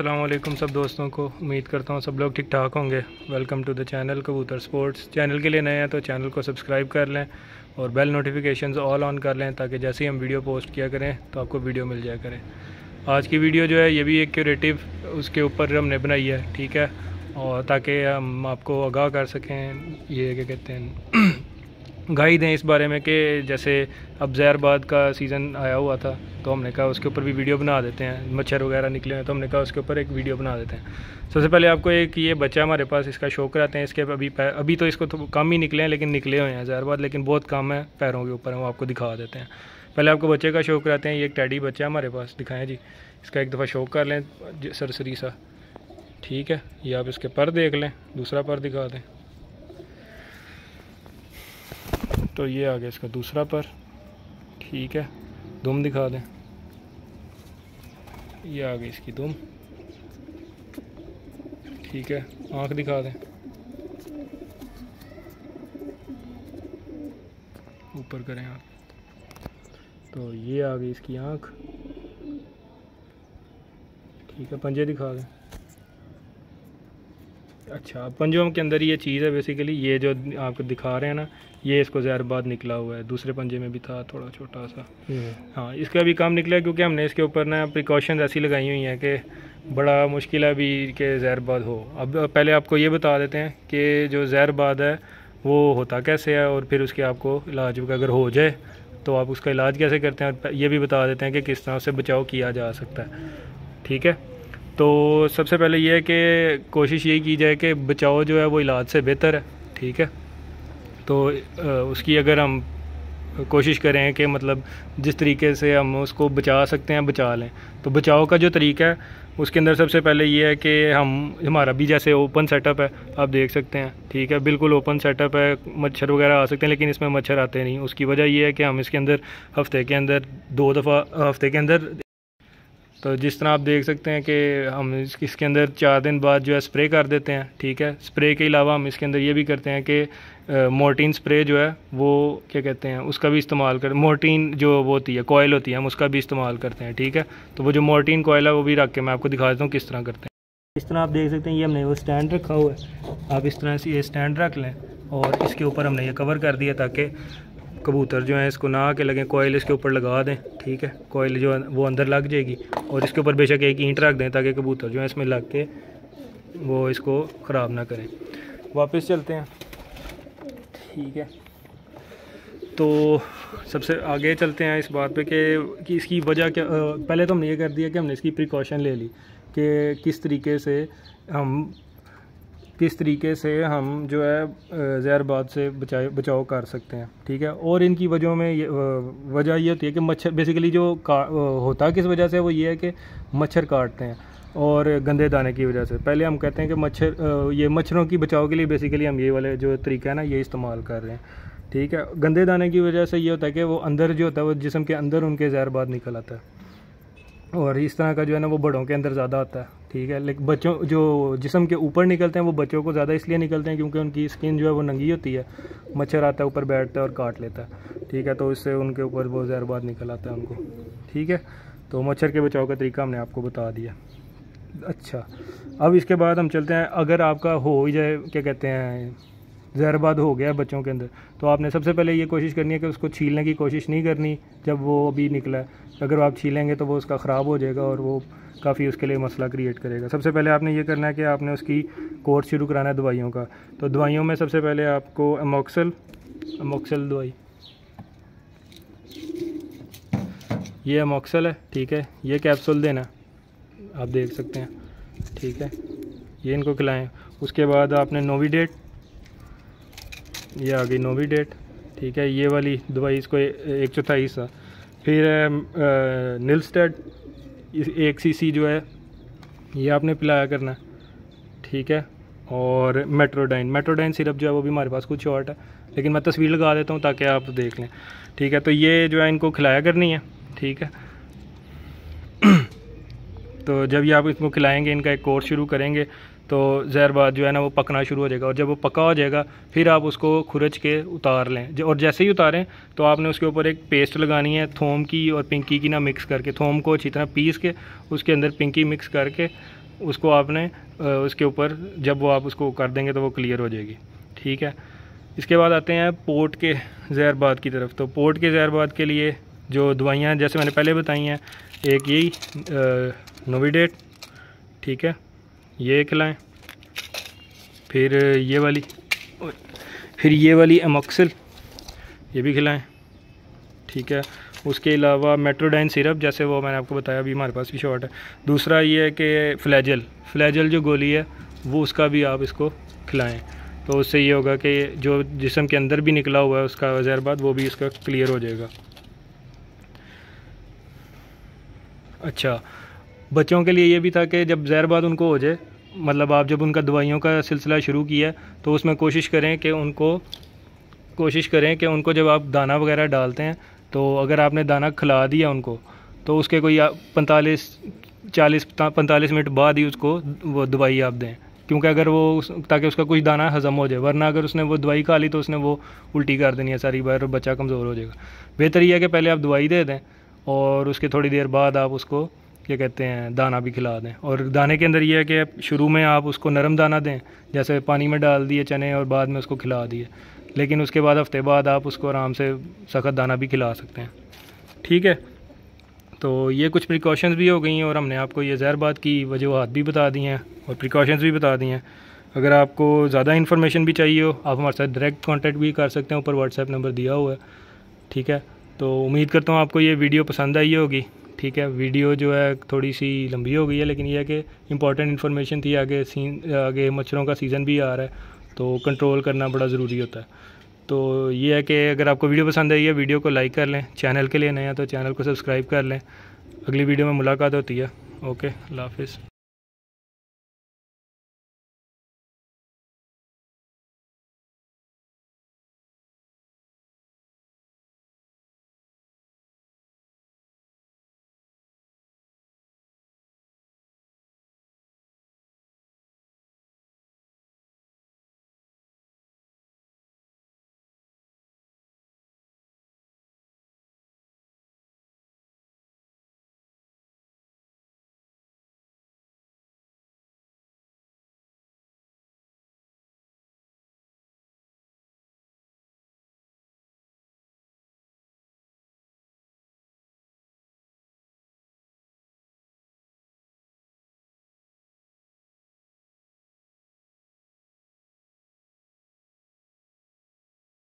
अस्सलाम वालेकुम सब दोस्तों को। उम्मीद करता हूँ सब लोग ठीक ठाक होंगे। Welcome to the channel Kabootar sports. Channel के लिए नए हैं तो चैनल को सब्सक्राइब कर लें और बेल नोटिफिकेशंस ऑल ऑन कर लें ताकि जैसे ही हम वीडियो पोस्ट किया करें तो आपको वीडियो मिल जाया करें। आज की वीडियो जो है ये भी एक क्यूरेटिव उसके ऊपर हमने बनाई है, ठीक है, और ताकि हम आपको आगाह कर सकें, ये क्या कहते हैं गाइड दें इस बारे में कि जैसे अब ज़हरबाद का सीज़न आया हुआ था तो हमने कहा उसके ऊपर भी वीडियो बना देते हैं। मच्छर वगैरह निकले हैं तो हमने कहा उसके ऊपर एक वीडियो बना देते हैं। सबसे पहले आपको एक ये बच्चा हमारे पास इसका शो कराते हैं। इसके अभी तो इसको तो कम ही निकले हैं, लेकिन निकले हुए हैं ज़हरबाद, लेकिन बहुत कम है पैरों के ऊपर, वो आपको दिखा देते हैं। पहले आपको बच्चे का शो कराते हैं। ये एक टैडी बच्चा हमारे पास, दिखाएँ जी। इसका एक दफ़ा शो कर लें सरसरी सा, ठीक है। ये आप इसके पर देख लें, दूसरा पर दिखा दें तो ये आ गया इसका दूसरा पर, ठीक है। दुम दिखा दें, ये आ गई इसकी दुम, ठीक है। आँख दिखा दें, ऊपर करें आप, तो ये आ गई इसकी आँख, ठीक है। पंजे दिखा दें। अच्छा, पंजों के अंदर ये चीज़ है बेसिकली, ये जो आपको दिखा रहे हैं ना, ये इसको ज़हरबाद निकला हुआ है। दूसरे पंजे में भी था थोड़ा छोटा सा, हाँ। इसका भी काम निकला है क्योंकि हमने इसके ऊपर ना प्रिकॉशंस ऐसी लगाई हुई हैं कि बड़ा मुश्किल है अभी कि ज़हरबाद हो। अब पहले आपको ये बता देते हैं कि जो ज़हरबाद है वो होता कैसे है, और फिर उसके आपको इलाज अगर हो जाए तो आप उसका इलाज कैसे करते हैं, और ये भी बता देते हैं कि किस तरह से बचाव किया जा सकता है, ठीक है। तो सबसे पहले ये है कि कोशिश यही की जाए कि बचाव जो है वो इलाज से बेहतर है, ठीक है। तो उसकी अगर हम कोशिश करें कि मतलब जिस तरीके से हम उसको बचा सकते हैं बचा लें, तो बचाव का जो तरीका है उसके अंदर सबसे पहले ये है कि हमारा भी जैसे ओपन सेटअप है, आप देख सकते हैं, ठीक है। बिल्कुल ओपन सेटअप है, मच्छर वगैरह आ सकते हैं लेकिन इसमें मच्छर आते नहीं। उसकी वजह ये है कि हम इसके अंदर हफ्ते के अंदर 2 दफ़ा हफ्ते के अंदर, तो जिस तरह आप देख सकते हैं कि हम इसके अंदर 4 दिन बाद जो है स्प्रे कर देते हैं, ठीक है। स्प्रे के अलावा हम इसके अंदर ये भी करते हैं कि मोर्टीन स्प्रे जो है वो क्या कहते हैं उसका भी इस्तेमाल कर, मोर्टीन जो वो होती है कॉयल होती है, हम उसका भी इस्तेमाल करते हैं, ठीक है। तो वो जो मोर्टीन कॉयल है वो भी रख के मैं आपको दिखा देता हूँ किस तरह करते हैं। इस तरह आप देख सकते हैं ये हमने वो स्टैंड रखा हुआ है, आप इस तरह से ये स्टैंड रख लें और इसके ऊपर हमने ये कवर कर दिया ताकि कबूतर जो है इसको ना आके लगे। कोयल इसके ऊपर लगा दें, ठीक है। कोयल जो है वो अंदर लग जाएगी और इसके ऊपर बेशक एक ईंट रख दें ताकि कबूतर जो है इसमें लग के वो इसको ख़राब ना करें। वापस चलते हैं, ठीक है। तो सबसे आगे चलते हैं इस बात पे कि इसकी वजह क्या। पहले तो हमने ये कर दिया कि हमने इसकी प्रिकॉशन ले ली कि किस तरीके से हम जो है ज़हरबाद से बचाव कर सकते हैं, ठीक है। और इनकी वजहों में वजह ये होती है कि मच्छर बेसिकली जो होता है किस वजह से, वो ये है कि मच्छर काटते हैं और गंदे दाने की वजह से। पहले हम कहते हैं कि ये मच्छरों की बचाव के लिए बेसिकली हम ये वाले जो तरीका है ना ये इस्तेमाल कर रहे हैं, ठीक है। गंदे दाने की वजह से ये होता है कि वो अंदर जो होता है वो जिस्म के अंदर उनके ज़हरबाद निकल आता है, और इस तरह का जो है ना वो बड़ों के अंदर ज़्यादा आता है, ठीक है। लेकिन बच्चों जो जिस्म के ऊपर निकलते हैं वो बच्चों को ज़्यादा इसलिए निकलते हैं क्योंकि उनकी स्किन जो है वो नंगी होती है, मच्छर आता है ऊपर बैठता है और काट लेता है, ठीक है। तो इससे उनके ऊपर वो ज़हरबाद निकल आता है उनको, ठीक है। तो मच्छर के बचाव का तरीका हमने आपको बता दिया। अच्छा, अब इसके बाद हम चलते हैं, अगर आपका हो ही जाए क्या कहते हैं ज़हरबाद हो गया बच्चों के अंदर, तो आपने सबसे पहले ये कोशिश करनी है कि उसको छीलने की कोशिश नहीं करनी जब वो अभी निकला है। अगर आप छीलेंगे तो वो उसका ख़राब हो जाएगा और वो काफ़ी उसके लिए मसला क्रिएट करेगा। सबसे पहले आपने ये करना है कि आपने उसकी कोर्स शुरू कराना है दवाइयों का। तो दवाइयों में सबसे पहले आपको अमोक्सल दवाई, ये अमोक्सल है, ठीक है। ये कैप्सूल देना, आप देख सकते हैं, ठीक है। ये इनको खिलाएँ। उसके बाद आपने नोविडेट, ये आ गई नोविडेट, ठीक है। ये वाली दवाई इसको 1/4 हिस्सा। फिर निलस्टेड 1 cc जो है ये आपने पिलाया करना, ठीक है। और मेट्रोडाइन सिरप जो है वो भी हमारे पास कुछ शॉर्ट है, लेकिन मैं तस्वीर लगा देता हूँ ताकि आप देख लें, ठीक है। तो ये जो है इनको खिलाया करनी है, ठीक है। तो जब ये आप इसको खिलाएंगे, इनका एक कोर्स शुरू करेंगे, तो ज़हरबाद जो है ना वो पकना शुरू हो जाएगा, और जब वो पका हो जाएगा फिर आप उसको खुरच के उतार लें। और जैसे ही उतारें तो आपने उसके ऊपर एक पेस्ट लगानी है थोम की और पिंकी की ना मिक्स करके, थोम को अच्छी तरह पीस के उसके अंदर पिंकी मिक्स करके उसको आपने उसके ऊपर जब वो आप उसको कर देंगे तो वो क्लियर हो जाएगी। ठीक है, इसके बाद आते हैं पोर्ट के ज़हरबाद की तरफ। तो पोर्ट के ज़हरबाद के लिए जो दवाइयाँ जैसे मैंने पहले बताई हैं, एक यही नोविडेट, ठीक है, ये खिलाएं, फिर ये वाली एमॉक्सिल, ये भी खिलाएं। ठीक है, उसके अलावा मेट्रोडाइन सिरप, जैसे वो मैंने आपको बताया अभी हमारे पास भी शॉर्ट है। दूसरा ये है कि फ्लैजल जो गोली है वो उसका भी आप इसको खिलाएं, तो उससे ये होगा कि जो जिस्म के अंदर भी निकला हुआ है उसका ज़हरबाद वो भी इसका क्लियर हो जाएगा। अच्छा, बच्चों के लिए ये भी था कि जब ज़हरबाद उनको हो जाए, मतलब आप जब उनका दवाइयों का सिलसिला शुरू किया तो उसमें कोशिश करें कि उनको जब आप दाना वगैरह डालते हैं तो अगर आपने दाना खिला दिया उनको तो उसके कोई 45 मिनट बाद ही उसको वो दवाई आप दें, क्योंकि अगर वो ताकि उसका कुछ दाना हज़म हो जाए, वरना अगर उसने वो दवाई खा ली तो उसने वो उल्टी कर देनी है सारी बार और बच्चा कमज़ोर हो जाएगा। बेहतर यह है कि पहले आप दवाई दे दें और उसके थोड़ी देर बाद आप उसको क्या कहते हैं दाना भी खिला दें। और दाने के अंदर ये है कि शुरू में आप उसको नरम दाना दें, जैसे पानी में डाल दिए चने और बाद में उसको खिला दिए, लेकिन उसके बाद हफ्ते बाद आप उसको आराम से सख्त दाना भी खिला सकते हैं। ठीक है, तो ये कुछ प्रिकॉशंस भी हो गई हैं और हमने आपको ये ज़हरबाद की वजूहात भी बता दी हैं और प्रिकॉशंस भी बता दी हैं। अगर आपको ज़्यादा इन्फॉर्मेशन भी चाहिए हो आप हमारे साथ डायरेक्ट कांटेक्ट भी कर सकते हैं, ऊपर व्हाट्सएप नंबर दिया हुआ है। ठीक है, तो उम्मीद करता हूँ आपको ये वीडियो पसंद आई होगी। ठीक है, वीडियो जो है थोड़ी सी लंबी हो गई है, लेकिन यह है कि इंपॉर्टेंट इन्फॉर्मेशन थी। आगे मच्छरों का सीज़न भी आ रहा है तो कंट्रोल करना बड़ा ज़रूरी होता है। तो ये है कि अगर आपको वीडियो पसंद आई है वीडियो को लाइक कर लें, चैनल के लिए नया तो चैनल को सब्सक्राइब कर लें। अगली वीडियो में मुलाकात होती है। ओके, अल्लाह हाफ़िज़।